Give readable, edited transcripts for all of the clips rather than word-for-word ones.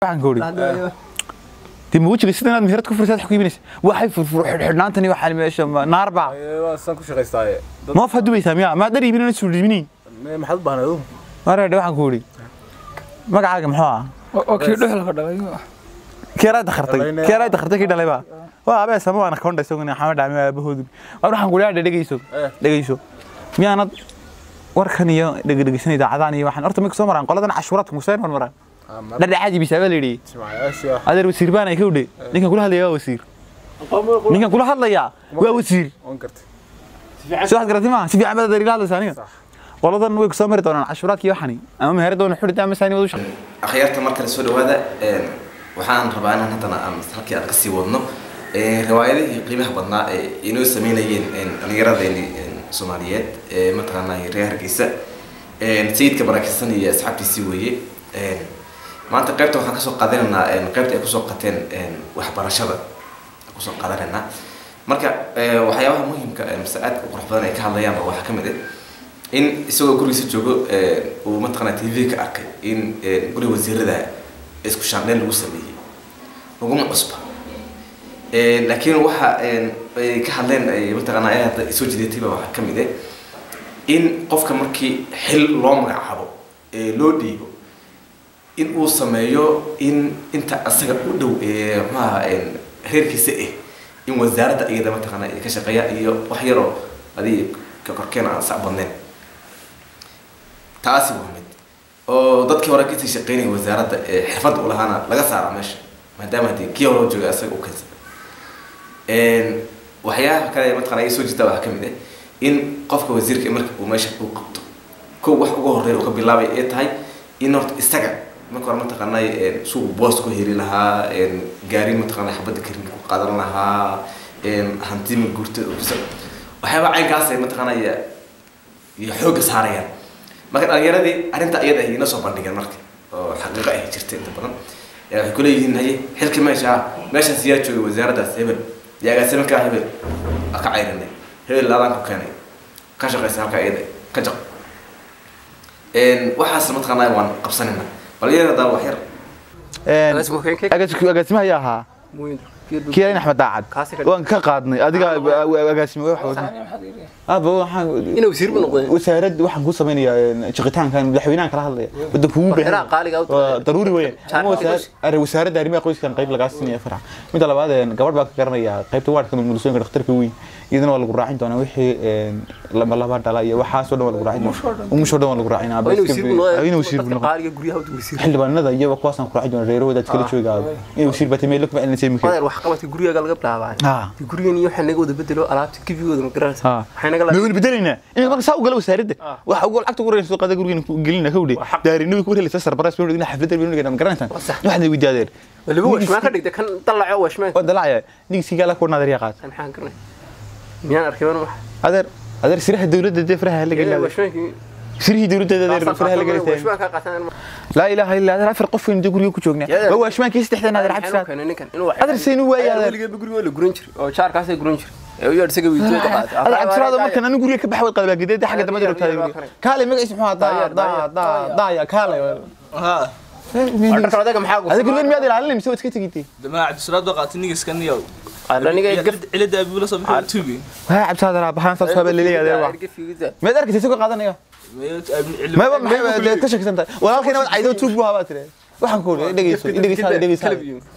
waxaan ku uri تيموجي سيدنا مهرت كفر ساد حكيمينيس waxay xidhnaantani waxa meesha naarba waa san ku shaqeystay ma fadu bay saamiya ma dariibin inay soo dhibinin maxad baanado mareed waxaan ku uri magacaaga muxuu ah okay dhuxul ka dhalay keera dakhartay ki dhalay ba waa abe sama wana koonda isaguna xamad dhaami aabahoodu waxaan ku leeyahay dhageyso miyaanad warkan iyo dhageysan idaacadaan iyo waxaan horta ma soo maraan qoladan cashuuraadka museen maraan dhadhacaadi bisaaba leeyahay adeer wasiir baan ay ka udhay ninkan kula hadlaya waa wasiir on kartay soo hadgartay ma si fiican baad dariiqada saaniga qoladan way ku soo mari doonaan cashuuraadkii waxani ama meherdoona xurida ama saani wadu shaqo akhyaarta marka la soo dhawaada waxaan rabaa inaan hadana aan halkii aan ka sii wadno riwaayadihii qiimaha badnaa ee inoo sameynayeen dhalinyaradeeni Soomaaliyeed mataqaanaa reer Hargeysa sayidka barakeysan iyo asxaabtiisii weeye maanta qaybta waxaan ka soo qaadanaynaa qaybta ay ku soo qateen waxbarashada ku soo qaadanaynaa marka waxyaabaha muhiimka mas'aad qurux badan ay ka hadlayaan waxa ka mid ah in isagoo gurigiisa joogo uu mataqaanaa TV ka arkay in guriga wasiirada isku shaandeen lagu sameeyay laguma cusba laakiin waxa ay ka hadleen mataqaanaa ay hadda soo jideetay waxa ka mid ah in qofka markii xil loo magacaabo loo dhiibo in uu sameeyo in inta asaga u dhow ma reerkiisa in wasaaradda iyada mataqaanaa ay ka shaqeeya iyo wax yar oo adii ka korkeen aan sacbadneen taasi waa mid oo dadkii hore ka shaqeynay wasaaradda xirfad u lahaana laga saaro meesha maadaama hadii kii hore jooga asaga u kansan waxyaabaha kale mataqaanaa ay soo jirta waxa ka mid ah in qofka wasiirka marka uu meesha u qabto ko wax ugu horeeyo ka bilaabay ee tahay in horta isaga marka hore mataqaanaa suuq boos ku heli lahaa gaari mataqaanaa xabada karin ku qaadan lahaa hanti ma guurta waxyaaba caynkaas ay mataqaanaa iyo xoog saarayaan marka dhalinyaradii arrinta iyada ay inoo soo bandhigeen marka oo xaqiiqo ay jirtay inta badan waxay ku leeyihiin haye xilka meeshaas yaa jooga wasaaraddaas hebel yaagaasima ka hebel ka cayrinay hebel laadaan ku keenay ka shaqeysa halka iyada ka jaq waxaas mataqaanaa waan qabsanaynaa baliyada wax yar agaasimaha ayaa ahaa كيرين أحمد داعد وان كقادني أديك أقاسم واحد أبا waxaan inuu wasiir noqdo wasaaradda waxaan ku sameeyay shaqataan kan madaxweynaha kala hadlaya wada ku bixina qaaliga daruuri weey wasaaradda arrimaha qoyskan qayb laga siinay farac mid labaad gabadh baa ka garanaya qaybta waadka mulkiilaha dhakhtarka weyn idina waa lagu raacin doonaa wixii laba dhala iyo waxa soo dhaw lagu raacin umusho dhaw lagu raacin aba inuu wasiir noqdo qaaliga guryaha uu wasiir xildhibaanada iyo kuwaas aan ku raacin doonaa reero wadaad kala joogaa inuu wasiir batay loo in sameeyay wax qabadka guriga laga bilaabay gurigan iyo waxaan naga wada bedelo alaabta kibigooda ma garanaysaa waxaan naga ma bedelina in marka saa u galo wasaaradda waxa ugu lacagta ugu reeyay suuqada gurigan gelina ka wadi daarinu ku helay sasar baras buu dhigna xafladda buu dhigna ma garanaysaa waxna weydiiyay waliba washmaan ka dhigtay kan dalaco washmaan dalaco nigsiga la ku naadar yaqaan maxaan garanay miyaan arkay wax adeer siraha dawladda dafraha la gelay washmaankii sirihii dawladda adeer faraha la gelay washmaan ka qaataan لا إله إلا الله أفرق قف من جوري وكجوجنا هو إيش ما كيس تحتنا هذا العبس هذا سينو ويا هذا اللي بيجري ولا جرينشر أو شعر كاسة جرينشر يقعد سجوا يتوه قاعد هذا العبس هذا ما كنا نقول لك بحاول قلبه جديد حاجة ما أدري كذا كالي ما اسمه ضايع كالي ها هذا كم حاجة هذا كل يوم يدل على اللي مسوي تكتي جدي ما عاد سراد وقعتني اسكني يوم أنا نيجي قفت إلى ده بيقول صبح توبي ها عبس هذا بحان صار اللي ليه هذا ما أدري كيف تسوق قاعدنا يا ما كشك سنت ولكن أنا عايزه تروبها باتري waxaan ku dhageysaa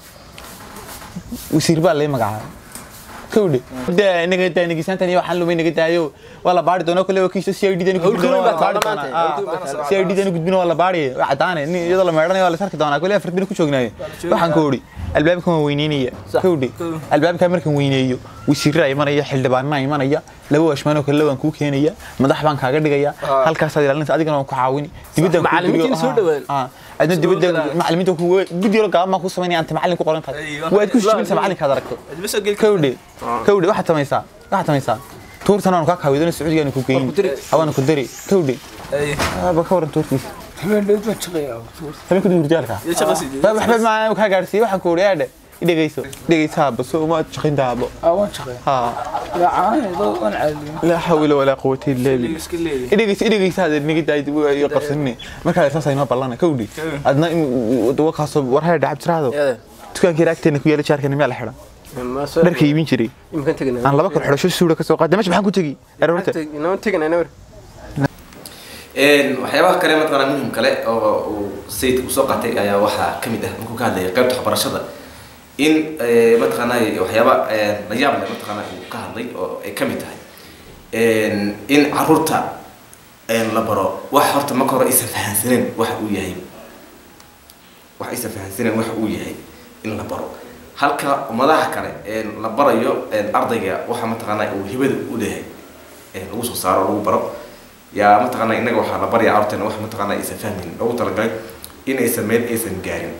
wasiir baa leey magaca kowdi inaga taanigiisantani waxaan lumay inaga taayo wala baari doono kale oo kiisa CID dan gudbino CID dan gudbino wala baari wacdaane iyadoo la meedhanayo wala sarki doona kale afar bin ku joognaay waxaan ku wadi albaabka ma weyneynaya kowdi albaabka markan weyneeyo wasiir ay imanaya xildhibaanna ay imanaya laba washmaano kale waan ku keenaya madax baan kaaga dhigaya halkaas aad ilaalinaysa adigana waan ku caawini dibadda macallimiinta soo dhawaan أنا دبده معلمين هو بدي لك ما خص مني أنت معلم كقولن خد وايد كل شيء معلم هذا ركض كودي واحد تميسا تور سنة نكاك هاي دون السعودية يعني كوكين أو أنا كدري كودي بكور تور كيس هم كده يرجع لك بحب معه وكا جالسي واحد كوري هذا dhegeysa bas uma shaqayn daabo waan shaqay ha la caanay dad aan caadiyo la hawla wala quwwata illa billah dhegeysa hada niga daayid iyo qabsanni marka ay saasay ma ballan ka udhi adna wada kaas war hay dhacab tiraado dukaanka raagteena ku yeelay jaarkana meel xidhan dharka iibin jiray imkan tagana aan laba kala xidhasho suuda ka soo qaaday maxaan ku tagi arrinta inoo tagana inoo waxyaabaha kale mataqaana muhiim kale oo sayidku soo qaatay ayaa waxaa kamid ah markuu ka hadlayay qaybta waxbarashada in mataqaana waxyaaba la yaab leh mataqaana uu ka hadlay oo ay kamid tahay in caruurta la baro wax horta marka hore aysan fahansaneen waxa uu yahay in la baro halka madaxa kale la barayo ardayga waxa mataqaana uu hibada u leeyahay lagu soo saaro lagu baro yaa mataqaana inaga waxa la bariyaa artayna wax mataqaana aysan fahmin lagu talagalay in aysan meel aysan gaarin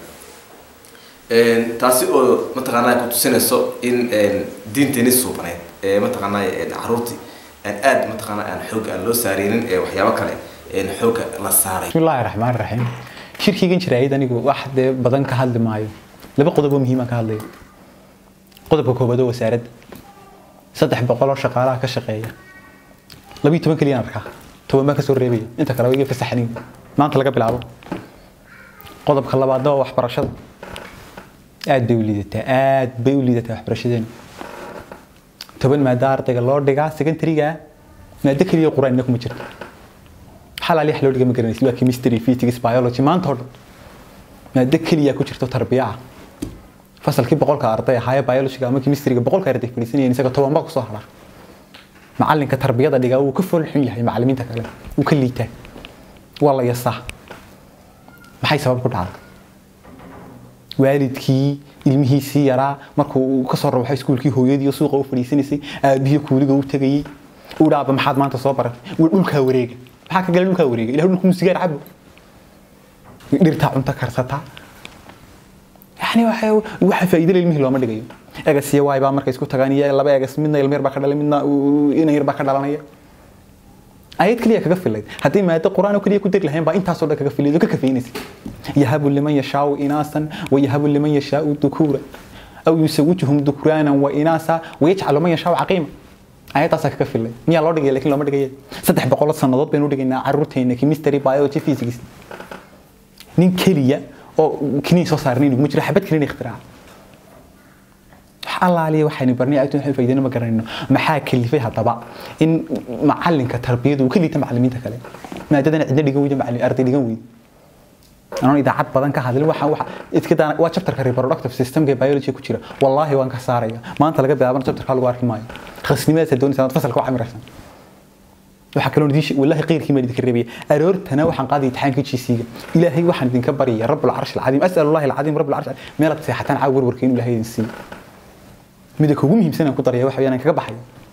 taasi oo mataqaana ku tusinayso in diinteena suubaneed mataqaana caruurti aad mataqaana aan xoog loo saareenin waxyaabo kale xoog la saaray bismillaahir rahmaanir rahiim shirkigan jiraayid anigu wax badan ka hadli maayo laba qodob oo muhiim ah ka hadlayo qodobka koobaad waa wasaaradda 300 oo shaqaalaha ka shaqeeya 12 kaliya arkaa toban ka soo reebay inta kale way fasaxneen maanta laga bilaabo qodobka labaad waa waxbarashada aad bay u liidataa waxbarashadeen toban maada ardayga loo dhigaa secondary-ga maada kaliya quraanna kuma jirto xalaal wax loo dhiga ma garanaysid waa chemistry physics biology maanta hor maada kaliya ku jirto tarbiyada fasalkii 100 arday haya biology ama chemistry-ga 100 arday fadhiisanayeen isaga toban ba ku soo haraa معلنك تربية ده جاو كفول حنيه هي معلمين تكلم وكليته والله يصح ما حي سبب كل عام والدكي المهي سيارة مركو كسر روح سكول كي هو يدي سوق وفريسينسي بيه كولي جو تجي ولا بمحد ما تصبر ونقول كوريج حاك قال له كوريج إلى هو نكون سجار عبو نرتاح أنت كرستا يعني واحد فائدة للمهي لو ما دقيقة أجلس يواي بقى مركز كنت غنية لا بقى أجلس منا يلمير بكرة منا وإنا يربى كرة لانية آيات كلية كقفل لي حتى ما القرآن وكلية كنت لهم بقى أنت صورة كقفل لي ذوك كفينس يهب لمن يشاء إناثا ويهب لمن يشاء ذكورا أو يسوجهم ذكرانا وإناثا ويجعل من يشاء عقيما آيات أصلا كقفل لي ميا الله رجع لكن لو ما رجع صدق بقولات سنوات بينو رجعنا عروتين كيمستري بايولوجي فيزيكس نين كلية أو كنيسة صارنين ومجرى حبت كلين اختراع الله عليه وحين برني أيتون حين فايدنا ما قررنا محاكل فيها طبعا إن معلن كتربية وكل معلمين تكلم ما ددنا عندنا جويد معلم أرضي جويد أنا إذا عاد بدن كهذا الواحد كده وشفتر كريبرودكتيف سيستم جاي بيولوجي كتير والله وان كسارية ما أنت لقيت بيابان شفتر كله وارك ماي خصني ما تدوني سنة فصل كواحد مرسم وحكلون ديش والله غير كيما اللي تكربيه أرورت أنا وحن قاضي يتحين كل شيء سيجا إلهي واحد ينكبر يا رب العرش العظيم أسأل الله العظيم رب العرش ما لك حتى نعور وركين ولا هي نسي مدك هو مهم سنة كتر يا واحد أنا كجبحي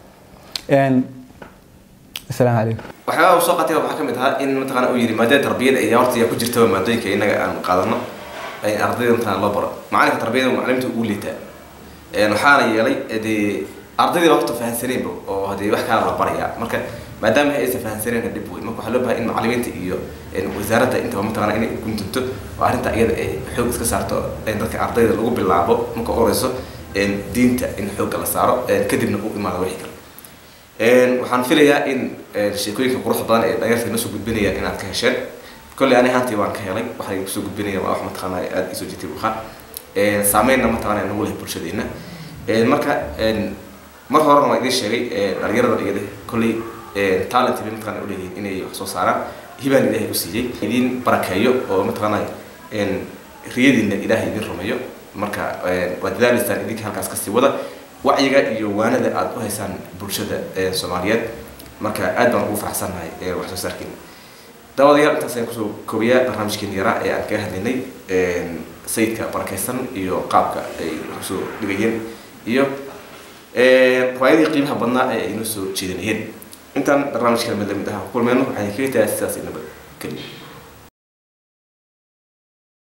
السلام عليكم waxaa soo qatay waxa kamid ah in mataqaana uu yiri maadada tarbiyada ay horta ku jirto maadooyinka inaga aan qaadano ay ardayda inta loo baro macalinka tarbiyada macallimtu uu liitaa waxaana yeelay ardayda waqti fahansaneen oo hadii wax kala la barayaa marka maadaama ay fahansaneen dib weyn marka waxa loo baahan in macallimiinta iyo wasaaradda inta mataqaana inay ku kuntunto oo arinta iyada ay xoog iska saarto dadka ardayda lagu bilaabo marka horeyso diinta in xoog la saaro kadibna uu imaado wixii kale waxaan filayaa in sheekooyinka quruxda badan ee dhageysta inoo soo gudbinaya inaad ka hesheen kulli ani hantii waan ka helay waxay ku soo gudbinayaan wax mataqaana aad isoo jitay buuxa saameynna mataqaana nagu leh bulshadeena marka mar horena waan idin sheegay dhalinyarada dhigada kulli talent bay mataqaana u leeyihiin inay wax soo saaraan hibaan ilaahay u siiyey idin barakeeyo oo mataqaana riyadiina ilaahay idin rumeeyo marka waa dadaalaysaan idinka halkaas ka sii wada wacyiga iyo waanada aad u haysaan bulshada Soomaaliyeed marka aad baan ugu faraxsanahay wax soo saarkiina dawadayaal intaas ayaan kusoo koobiyaa barnaamijkeena yaraa ee aan kaga hadlaynay sayidka barakeysan iyo qaabka ay soo dhigayeen iyo faa'iidada qiimaha badnaa ee inoo soo jeedinayeen intaan barnaamijkeena mid ah kulmayno waxaan kaga tahay sidaas inaba kaliya